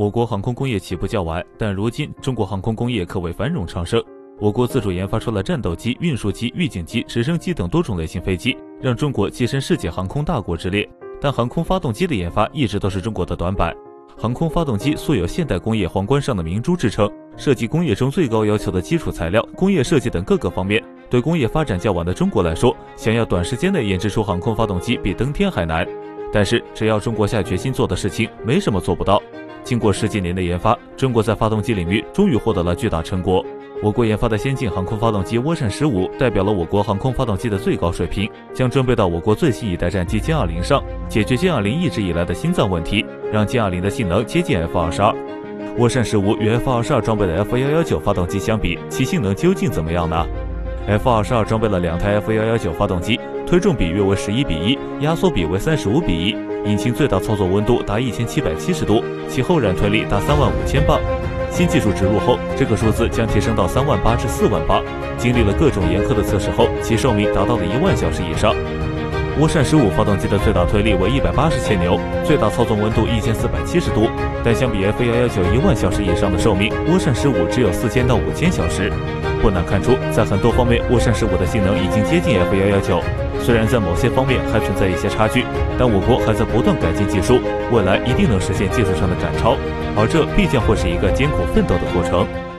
我国航空工业起步较晚，但如今中国航空工业可谓繁荣昌盛。我国自主研发出了战斗机、运输机、预警机、直升机等多种类型飞机，让中国跻身世界航空大国之列。但航空发动机的研发一直都是中国的短板。航空发动机素有现代工业皇冠上的明珠之称，设计工业中最高要求的基础材料、工业设计等各个方面，对工业发展较晚的中国来说，想要短时间内研制出航空发动机比登天还难。但是只要中国下决心做的事情，没什么做不到。经过10几年的研发，中国在发动机领域终于获得了巨大成果。我国研发的先进航空发动机涡扇15代表了我国航空发动机的最高水平，将装备到我国最新一代战机歼20上，解决歼20一直以来的心脏问题，让歼20的性能接近 F-22。涡扇15与 F-22装备的 F-119发动机相比，其性能究竟怎么样呢？ F-22装备了2台 F-119发动机，推重比约为11:1，压缩比为35:1，引擎最大操作温度达1770度，其后燃推力达35000巴。新技术植入后，这个数字将提升到3万巴至4万巴。经历了各种严苛的测试后，其寿命达到了1万小时以上。涡扇15发动机的最大推力为180千牛，最大操纵温度1470度，但相比 F-119 1万小时以上的寿命，涡扇15只有4000到5000小时。不难看出，在很多方面，涡扇15的性能已经接近 F-119。虽然在某些方面还存在一些差距，但我国还在不断改进技术，未来一定能实现技术上的赶超，而这必将会是一个艰苦奋斗的过程。